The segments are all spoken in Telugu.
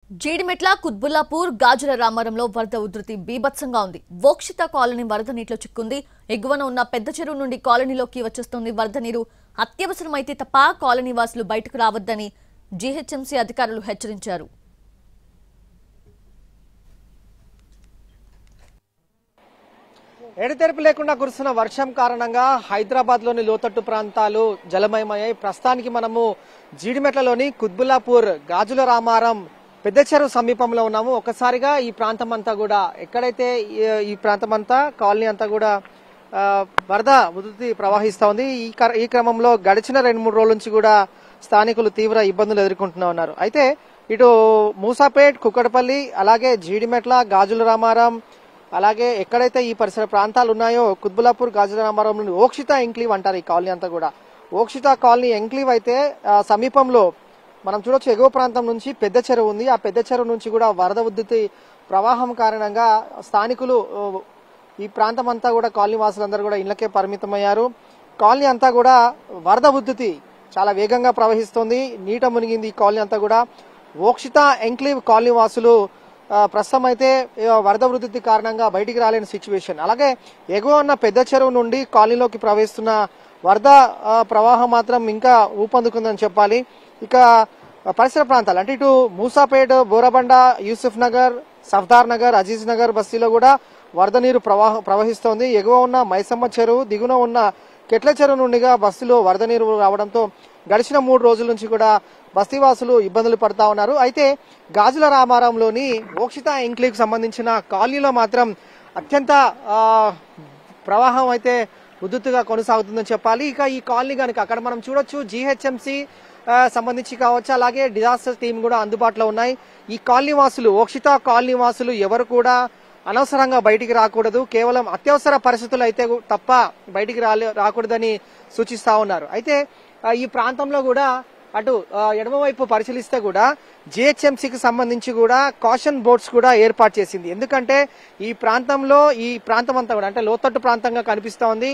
జీడిమెట్ల కుత్బుల్లాపూర్ గాజుల రామారంలో వరద ఉధృతి బీభత్సంగా ఉంది. వోక్షిత కాలనీ వరద నీటిలో చిక్కుంది. ఎగువన ఉన్న పెద్ద చెరువు నుండి కాలనీలోకి వచ్చేస్తుంది వరద నీరు. అత్యవసరమైతే తప్ప కాలనీ వాసులు బయటకు రావద్దని జీహెచ్ఎంసీ అధికారులు హెచ్చరించారు. ఎడతెరిపి లేకుండా కురుస్తున్న వర్షం కారణంగా హైదరాబాద్ లోని లోతట్టు ప్రాంతాలు జలమయమయ్యాయి. ప్రస్తుతానికి మనము జీడిమెట్లలోని కుత్బుల్లాపూర్ గాజుల రామారం పెద్ద చెరువు సమీపంలో ఉన్నాము. ఒకసారిగా ఈ ప్రాంతం అంతా కూడా ఎక్కడైతే ఈ ప్రాంతం అంతా కాలనీ అంతా కూడా వరద ఉధృతి ప్రవహిస్తా ఉంది. ఈ క్రమంలో గడిచిన 2-3 రోజుల నుంచి కూడా స్థానికులు తీవ్ర ఇబ్బందులు ఎదుర్కొంటూ ఉన్నారు. అయితే ఇటు మూసాపేట్, కుక్కడపల్లి, అలాగే జీడిమెట్ల, గాజుల రామారం, అలాగే ఎక్కడైతే ఈ పరిసర ప్రాంతాలు ఉన్నాయో కుత్బుల్లాపూర్ గాజుల రామారంలోని ఓక్షిత ఎంక్లీవ్ అంటారు ఈ కాలనీ అంతా కూడా. ఓక్షిత కాలనీ ఎంక్లీవ్ అయితే సమీపంలో మనం చూడొచ్చు ఎగువ ప్రాంతం నుంచి పెద్ద చెరువు ఉంది. ఆ పెద్ద చెరువు నుంచి కూడా వరద ఉధృతి ప్రవాహం కారణంగా స్థానికులు ఈ ప్రాంతం అంతా కూడా కాలనీ వాసులందరూ కూడా ఇళ్లకే పరిమితమయ్యారు. కాలనీ అంతా కూడా వరద ఉధృతి చాలా వేగంగా ప్రవహిస్తోంది. నీట మునిగింది ఈ కాలనీ అంతా కూడా. ఓక్షిత ఎంక్లీవ్ కాలనీ వాసులు ప్రస్తుతం అయితే వరద ఉధృతి కారణంగా బయటికి రాలేని సిచ్యువేషన్. అలాగే ఎగువ ఉన్న పెద్ద చెరువు నుండి కాలనీలోకి ప్రవహిస్తున్న వరద ప్రవాహం మాత్రం ఇంకా ఊపందుకుందని చెప్పాలి. ఇక పరిసర ప్రాంతాలు అంటే ఇటు మూసాపేట్, బోరబండ, యూసుఫ్ నగర్, సఫ్దార్ నగర్, అజీజ్ నగర్ బస్తీలో కూడా వరద నీరు ప్రవహిస్తోంది. ఎగువ ఉన్న మైసమ్మ చెరువు, దిగున ఉన్న కెట్ల చెరువు నుండిగా బస్తీలో వరద నీరు రావడంతో గడిచిన 3 రోజుల నుంచి కూడా బస్తీవాసులు ఇబ్బందులు పడతా ఉన్నారు. అయితే గాజుల రామారంలోని ఓక్షిత ఎంక్లీవ్ సంబంధించిన కాలనీలో మాత్రం అత్యంత ప్రవాహం అయితే ఉధృతిగా కొనసాగుతుందని చెప్పాలి. ఇక ఈ కాలనీ కనుక అక్కడ మనం చూడొచ్చు జీహెచ్ఎంసీ సంబంధించి కావచ్చు, అలాగే డిజాస్టర్ టీం కూడా అందుబాటులో ఉన్నాయి. ఈ కాలనీ వాసులు, ఓక్షిత కాలనీ వాసులు ఎవరు కూడా అనవసరంగా బయటికి రాకూడదు, కేవలం అత్యవసర పరిస్థితులు అయితే తప్ప బయటికి రాకూడదని సూచిస్తా ఉన్నారు. అయితే ఈ ప్రాంతంలో కూడా అటు ఎడమవైపు పరిశీలిస్తే కూడా జిహెచ్ఎంసీకి సంబంధించి కూడా కాషన్ బోర్డ్స్ కూడా ఏర్పాటు చేసింది. ఎందుకంటే ఈ ప్రాంతం అంతా కూడా అంటే లోతట్టు ప్రాంతంగా కనిపిస్తా ఉంది.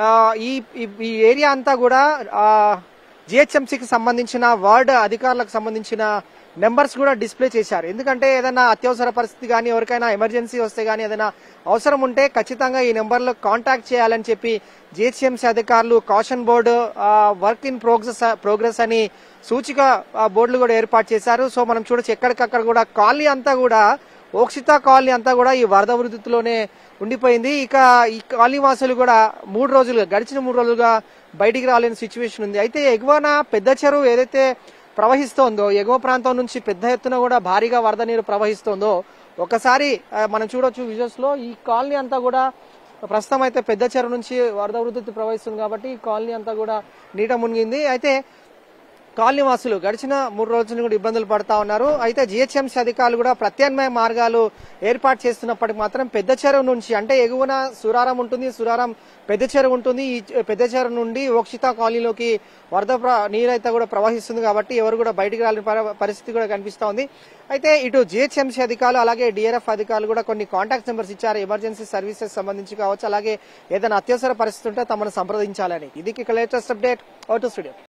ఈ ఏరియా అంతా కూడా జిహెచ్ఎంసీకి సంబంధించిన వార్డ్ అధికారులకు సంబంధించిన నెంబర్స్ కూడా డిస్ప్లే చేశారు. ఎందుకంటే ఏదైనా అత్యవసర పరిస్థితి కానీ, ఎవరికైనా ఎమర్జెన్సీ వస్తే కానీ, ఏదైనా అవసరం ఉంటే ఖచ్చితంగా ఈ నెంబర్లో కాంటాక్ట్ చేయాలని చెప్పి జిహెచ్ఎంసీ అధికారులు caution board, work in progress అని సూచిక బోర్డులు కూడా ఏర్పాటు చేశారు. సో మనం చూడొచ్చు ఎక్కడికక్కడ కూడా కాలనీ అంతా కూడా ఓక్షిత కాలనీ అంతా కూడా ఈ వరద ఉధృతిలోనే ఉండిపోయింది. ఇక ఈ కాలనీ వాసులు కూడా గడిచిన 3 రోజులుగా బయటికి రాలేని సిచ్యువేషన్ ఉంది. అయితే ఎగువన పెద్ద చెరువు ఏదైతే ప్రవహిస్తోందో, ఎగువ ప్రాంతం నుంచి పెద్ద ఎత్తున కూడా భారీగా వరద నీరు ప్రవహిస్తోందో ఒకసారి మనం చూడొచ్చు విజువల్స్ లో. ఈ కాలనీ అంతా కూడా ప్రస్తుతం అయితే పెద్ద చెరువు నుంచి వరద ఉధృతి ప్రవహిస్తుంది కాబట్టి ఈ కాలనీ అంతా కూడా నీట మునిగింది. అయితే కాలనీ వాసులు గడిచిన 3 రోజుల నుంచి కూడా ఇబ్బందులు పడతా ఉన్నారు. అయితే జిహెచ్ఎంసీ అధికారులు కూడా ప్రత్యామ్నాయ మార్గాలు ఏర్పాటు చేస్తున్నప్పటికీ మాత్రం పెద్ద చెరువు నుంచి అంటే ఎగువన సురారం ఉంటుంది, సురారం పెద్ద చెరువు ఉంటుంది. ఈ పెద్ద చెరువు నుండి ఓక్షిత కాలనీలోకి వరద నీరైతే కూడా ప్రవహిస్తుంది కాబట్టి ఎవరు కూడా బయటికి రాని పరిస్థితి కూడా కనిపిస్తా ఉంది. అయితే ఇటు జిహెచ్ఎంసీ అధికారులు అలాగే డిఆర్ఎఫ్ అధికారులు కూడా కొన్ని కాంటాక్ట్ నెంబర్స్ ఇచ్చారు. ఎమర్జెన్సీ సర్వీసెస్ సంబంధించి కావచ్చు, అలాగే ఏదైనా అత్యవసర పరిస్థితి ఉంటే తమను సంప్రదించాలని. ఇది latest update. Out to studio.